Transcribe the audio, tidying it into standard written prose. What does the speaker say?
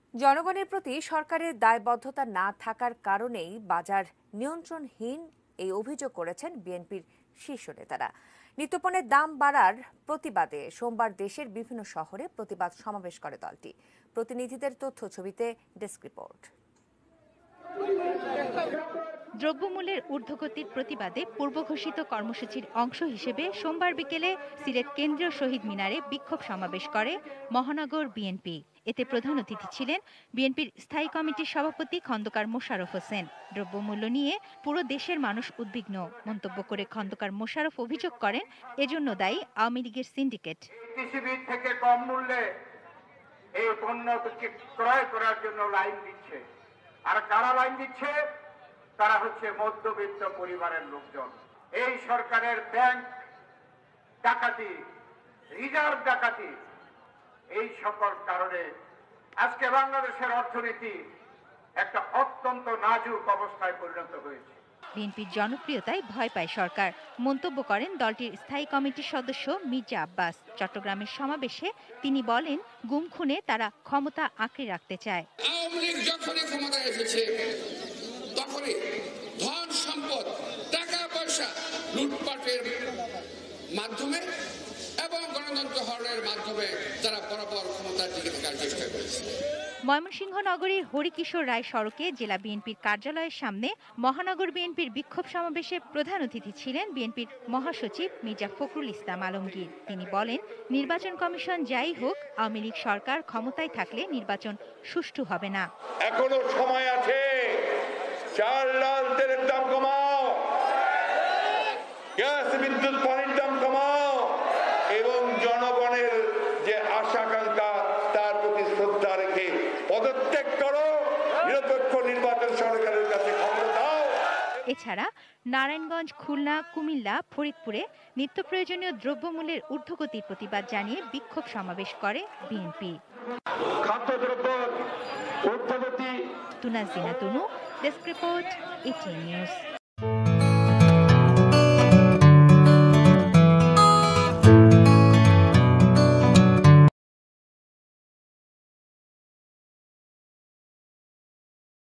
জনগণের প্রতি সরকারের দায়বদ্ধতা না থাকার কারণেই বাজার নিয়ন্ত্রণহীন এই অভিযোগ করেছেন বিএনপির শীর্ষ নেতারা। নিত্যপণ্যের দাম বাড়ার প্রতিবাদে সোমবার দেশের বিভিন্ন শহরে প্রতিবাদ সমাবেশ করে দলটি। প্রতিনিধিদের তথ্য ছবিতে ডেস্ক রিপোর্ট। দ্রব্যমূল্যের ঊর্ধ্বগতির প্রতিবাদে পূর্বঘোষিত কর্মসূচির অংশ হিসেবে সোমবার বিকেলে সিলেট কেন্দ্রীয় শহীদ মিনারে বিক্ষোভ সমাবেশ করে মহানগর বিএনপি। এতে প্রধান অতিথি ছিলেন বিএনপির স্থায়ী কমিটির সভাপতি খন্দকার মোশাররফ হোসেন। দ্রব্যমূল্য নিয়ে পুরো দেশের মানুষ উদ্বিগ্ন মন্তব্য করে খন্দকার মোশাররফ অভিযোগ করেন, এজন্য দায়ী আওয়ামী লীগের সিন্ডিকেট। কৃষিবিদ থেকে কম মূল্যে এই পণ্য ক্রয় করার জন্য লাইন দিচ্ছে, আর কারা লাইন দিচ্ছে? তারা হচ্ছে মধ্যবিত্ত পরিবারের লোকজন। এই সরকারের ব্যাংক ডাকাতি, রিজার্ভ ডাকাতি, এই সকল কারণে আজকে বাংলাদেশের অর্থনীতি একটা অত্যন্ত নাজুক অবস্থায় পরিণত হয়েছে। বিএনপির জনপ্রিয়তায় ভয় পায় সরকার মন্তব্য করেন দলটির স্থায়ী কমিটির সদস্য মির্জা আব্বাস। চট্টগ্রামের সমাবেশে তিনি বলেন, গুম খুনে তারা ক্ষমতা আঁকড়ে রাখতে চায়। আওয়ামী লীগ যখনই ক্ষমতায় এসেছে তখনই ধন সম্পদ, টাকা পয়সা লুটপাটের মাধ্যমে এবং গণতন্ত্র হরণের মাধ্যমে তারা বরাবর ক্ষমতার দিকে থাকার চেষ্টা করেছে। ময়মনসিংহ নগরীর হরিকিশোর রায় সড়কে জেলা বিএনপির কার্যালয়ের সামনে মহানগর বিএনপির বিক্ষোভ সমাবেশে প্রধান অতিথি ছিলেন বিএনপির মহাসচিব মির্জা ফখরুল ইসলাম আলমগীর। তিনি বলেন, নির্বাচন কমিশন যাই হোক, আওয়ামী লীগ সরকার ক্ষমতায় থাকলে নির্বাচন সুষ্ঠু হবে না। এখনো সময় আছে, চাল ডাল তেলের দাম কমাও, গ্যাস বিদ্যুৎ পানির দাম কমাও এবং জনগণের যে আশা-আকাঙ্ক্ষা তার প্রতি শ্রদ্ধা রেখে পদত্যাগ করো, নিরপেক্ষ নির্বাচন সরকারের কাছে ক্ষমতা দাও। এছাড়া নারায়ণগঞ্জ, খুলনা, কুমিল্লা, ফরিদপুরে নিত্য প্রয়োজনীয় দ্রব্যমূল্যের ঊর্ধ্বগতির প্রতিবাদ জানিয়ে বিক্ষোভ সমাবেশ করে বিএনপি। খাদ্যদ্রব্য ঊর্ধ্বগতি। Tunazina Tunu, desk report, ATN news.